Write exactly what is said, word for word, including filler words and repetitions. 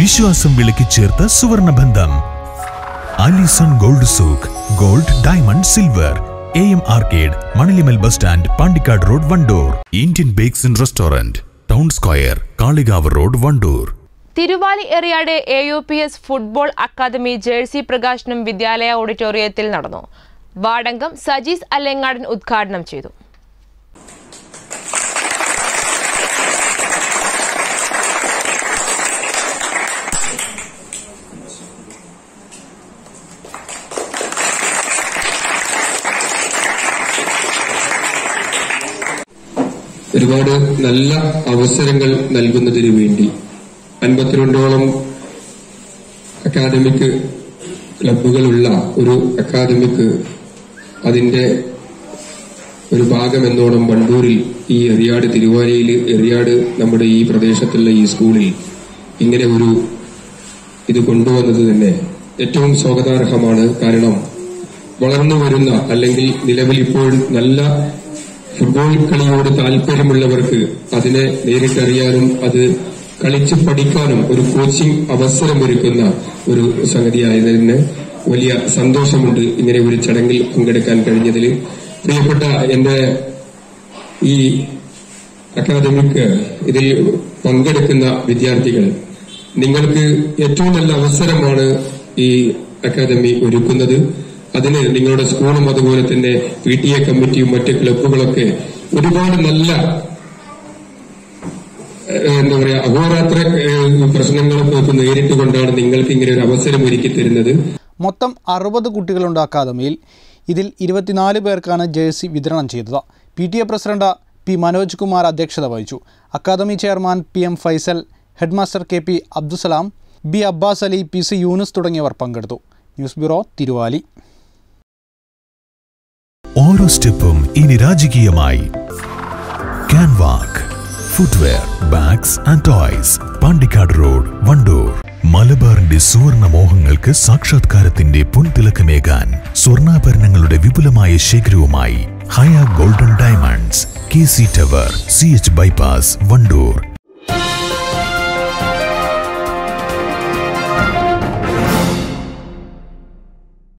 വിശ്വാസം വിളക്കി ചേർത്ത സുവർണ ബന്ധം. Alison gold souk, gold, diamond, silver. A M arcade, Manalimal bus stand, Pandikkad road, Wandoor. Indian bakes and restaurant, town square, Kalikavu road, Wandoor. Thiruvali Eriyad A U P S football academy jersey പ്രകാശനം വിദ്യാലയ ഓഡിറ്റോറിയത്തിൽ നടന്നു. വാർഡംഗം സജീസ് അല്ലെങ്ങാടൻ ഉദ്ഘാടനം ചെയ്തു. ഒരുപാട് നല്ല അവസരങ്ങൾ നൽകുന്നതിന് വേണ്ടി അൻപത്തിരണ്ടോളം അക്കാദമിക് ക്ലബ്ബുകളുള്ള ഒരു അക്കാദമിക് അതിന്റെ ഒരു ഭാഗം എന്നോണം വണ്ടൂരിൽ ഈ എറിയാട് തിരുവാലിയിൽ എറിയാട് നമ്മുടെ ഈ പ്രദേശത്തുള്ള ഈ സ്കൂളിൽ ഇങ്ങനെ ഒരു ഇത് കൊണ്ടുവന്നത് തന്നെ ഏറ്റവും സ്വാഗതാർഹമാണ്. കാരണം വളർന്നു വരുന്ന അല്ലെങ്കിൽ നിലവിൽ ഇപ്പോൾ നല്ല ഫുട്ബോൾ കളിയോട് താല്പര്യമുള്ളവർക്ക് അതിനെ നേരിട്ടറിയാനും അത് കളിച്ച് പഠിക്കാനും ഒരു കോച്ചിംഗ് അവസരമൊരുക്കുന്ന ഒരു സംഗതിയായതിന് വലിയ സന്തോഷമുണ്ട് ഇങ്ങനെ ഒരു ചടങ്ങിൽ പങ്കെടുക്കാൻ കഴിഞ്ഞതിൽ. പ്രിയപ്പെട്ട എന്റെ ഈ അക്കാദമിക് ഇതിൽ പങ്കെടുക്കുന്ന വിദ്യാർത്ഥികൾ, നിങ്ങൾക്ക് ഏറ്റവും നല്ല അവസരമാണ് ഈ അക്കാദമി ഒരുക്കുന്നത്. അതിന് നിങ്ങളുടെ സ്കൂളും അതുപോലെ തന്നെ പി ടി എ കമ്മിറ്റിയും മറ്റ് ക്ലബ്ബുകളൊക്കെ ഒരുപാട് നല്ല എന്താ പറയാ അഹോരാത്ര പ്രശ്നങ്ങളൊക്കെ നേരിട്ടുകൊണ്ടാണ് നിങ്ങൾക്ക് ഇങ്ങനെ ഒരു അവസരം ഒരുക്കി തരുന്നത്. മൊത്തം അറുപത് കുട്ടികളുണ്ട് അക്കാദമിയിൽ. ഇതിൽ ഇരുപത്തിനാല് പേർക്കാണ് ജേഴ്സി വിതരണം ചെയ്തത്. P T A president P Manoj Kumar അധ്യക്ഷത വഹിച്ചു. Academy chairman P M Faisal, headmaster K P Abdussalam, B Abbas Ali, P C Yunus തുടങ്ങിയവർ പങ്കെടുത്തു. News bureau, Thiruvali. ഓരോ സ്റ്റെപ്പും ഇനി രാജകീയമായി. Canwalk footwear, bags and toys, Pandikkad road, Wandoor. മലബാറിന്റെ സുവർണ മോഹങ്ങൾക്ക് സാക്ഷാത്കാരത്തിന്റെ പൊൻതിളക്കമേകാൻ സ്വർണ്ണാഭരണങ്ങളുടെ വിപുലമായ ശേഖരവുമായി Haya golden diamonds, K C tower, C H bypass, Wandoor.